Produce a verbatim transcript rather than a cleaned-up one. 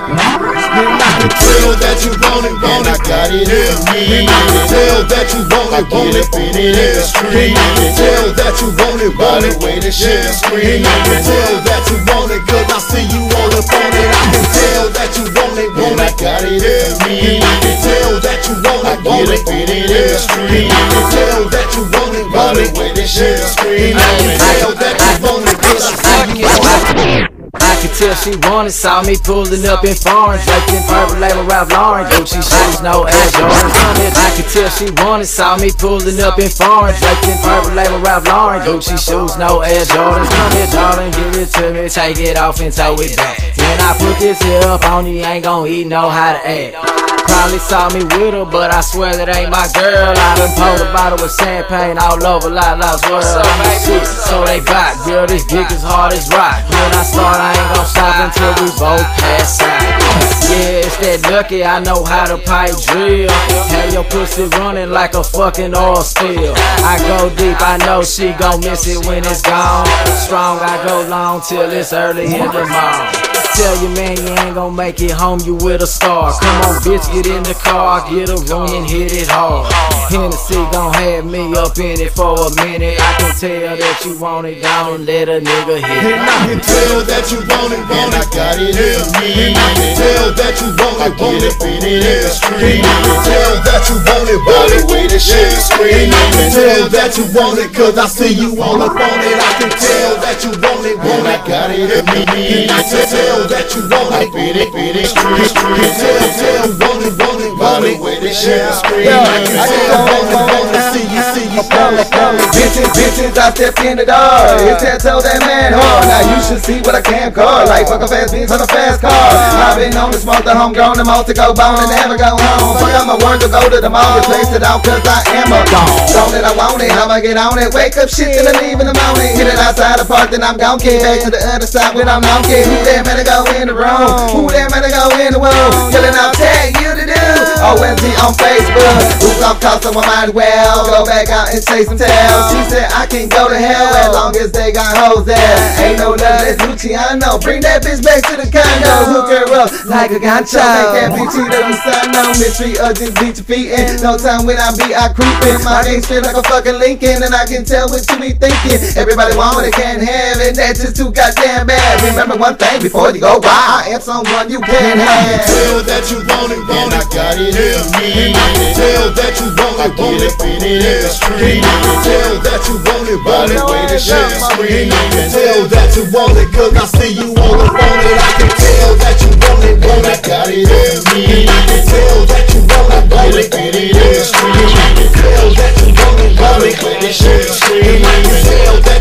And I can tell that you want it, want it, got it in me. And I can tell that you want it, want it, want it in the street. And I can tell that you want it, want it, way to share the screen. And I can tell that you want it, cause I see you all up on it. I can tell that you want it, want it, got it in me. And I can tell that you want it, want it, want it in the street. And I can tell that you want it, want it, way to share the screen. And I can tell that you want it, cause I see you all up on it. I could tell she wanted, saw me pulling up in foreign, draped in purple label Ralph Lauren, Gucci shoes, no Air Jordans. I could tell she wanted, saw me pulling up in foreign, draped in purple label Ralph Lauren, Gucci shoes, no Air Jordans. Come here, darling, give it to me, take it off and tow it back. When I put this here up on you, ain't gon' eat, know how to act. Probably saw me with her, but I swear that ain't my girl. I done pulled a bottle with champagne all over La La's world. I'm a six, so they bite. Girl, this dick is hard as rock. When I start, I ain't gon' stop until we both pass out. Yeah, it's that lucky, I know how to pipe drill. Have your pussy running like a fucking oil spill. I go deep, I know she gon' miss it when it's gone. Strong, I go long till it's early in the morning. Tell you, man, you ain't gon' make it home, you with a star. Come on, bitch, get in the car, get a room and hit it hard. Hennessy gon' have me up in it for a minute. I can tell that you want it, don't let a nigga hit it. And I can tell that you want it, want it, got it in me. And I can tell that you want it, want it, want it in the street. And I can tell that you want it, want it, way to share the screen. And I can tell that you want it, cause I see you all up on it. I can tell that you want it, want it, got it in me. And I can tell that you want it, beat it, beat it, street, street. Tell, tell, want it, want it, want it, way to share the screen. I can tell, want it, want it, see you, see you, fall up on it. Bitches, bitches, I step in the door. Hit that toe, that man hard. Now you should see what I can car. Like fuck a fast bitch on a fast car. I've been on the smoke, the homegrown, the most to go bone and never go home. Fuck out my word to go to the mall, replace it out cause I am a gone. Don't it, I want it, I'ma get on it. Wake up shit till I leave in the morning. Hit it outside the park, then I'm gon' get back to the other side when I'm on kid. Who there better go in the room? Who there better go in the room? Yelling out, tag you to do. O M G on Facebook. Who's off cost, so I might well go back out and chase some tails. She said I can go to hell as long as they got hoes there. Ain't no love, that's Luciano. Bring that bitch back to the condo. Hook her up like a gancho. Make that bitch eat up the sun. No mystery or just beat your feet in. No time when I be, I creep in. My game straight like a fucking Lincoln. And I can tell what you be thinking. Everybody want it, can't have it. That's just too goddamn bad. Remember one thing before you go by. I am someone you can't have. Tell that you want it, want it, got it in me. And I can tell that you want it, want it, want it in the street. And I can tell that you want it, want it, way to share the screen. And I can tell that you want it, cause I see you all up on it. I can tell that you want it, want it, got it in me. And I can tell that you want it, want it, want it in the street. And I can tell that you want it, want it, way to share the screen. And I can tell that